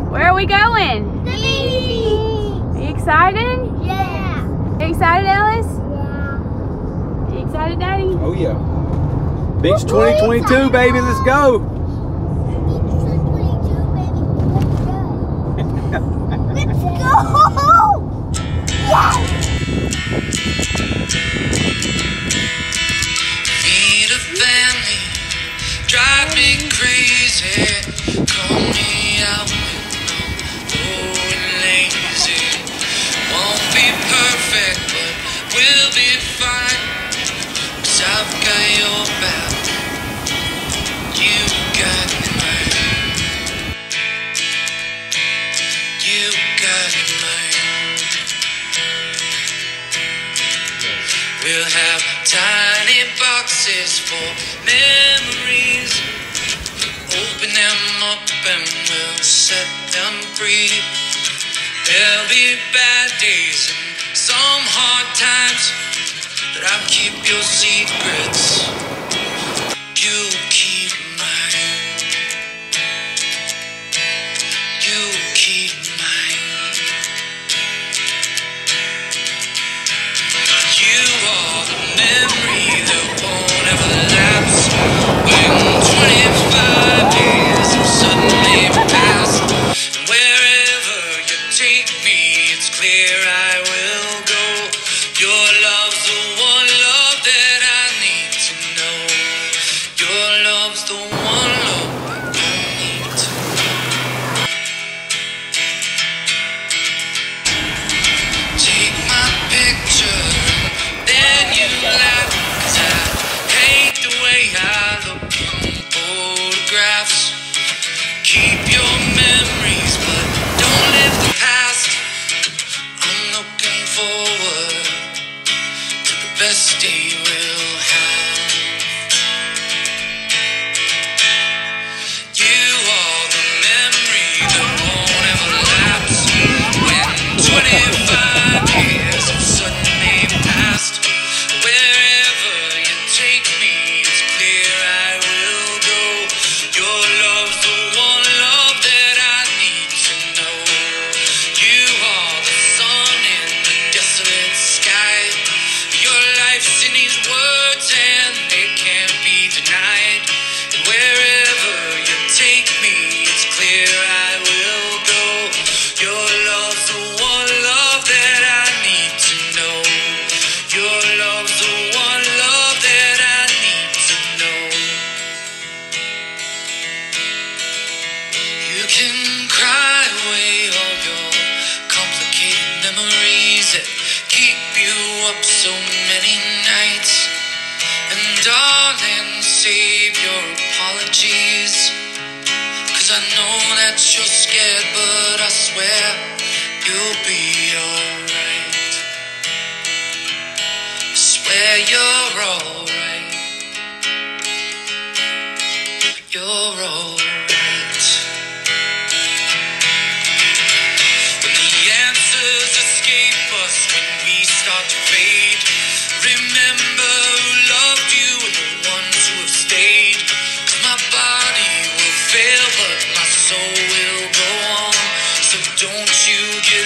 Where are we going? The beach. Are you excited? Yeah. Are you excited, Ellis? Yeah. Are you excited, Daddy? Oh yeah. Beach 2022, baby, let's go. Let's go. Yes. Need a family, drive me crazy. Call me out when I'm going lazy. Won't be perfect, but we'll be fine. 'Cause I've got your back, you got mine. You got mine. We'll have tiny boxes for memories. Open them up and we'll set them free. There'll be bad days and some hard times, but I'll keep your secrets. You keep mine. You keep mine. You are the memory that won't ever lapse. When 25 years have suddenly passed, and wherever you take me, it's clear I will go. Your love's the one love that I need to know. Your love's the one love I need to know. Take my picture, then you laugh, 'cause I hate the way I look in photographs. Keep your memories, but don't live the past. I'm looking forward to the best day we'll have. You are the memory that won't ever lapse. When 25 years have suddenly passed, wherever you take me, it's clear I will go. Your love's the one love that I need to know. You are the sun in the desolate sky. Your life's in these words and they can't be denied. And wherever you take me, it's clear I will go. Your love's the one love that I need to know. Your love's the one love that I need to know. You can cry away all your complicated memories that keep you up so many nights. And darling, save your apologies, 'cause I know that you're scared, but I swear you'll be alright. I swear you're alright. You're alright. When the answers escape us, when we start to fade, remember who loved you and the ones who have stayed. 'Cause my body will fail, but my soul will go on. So don't you give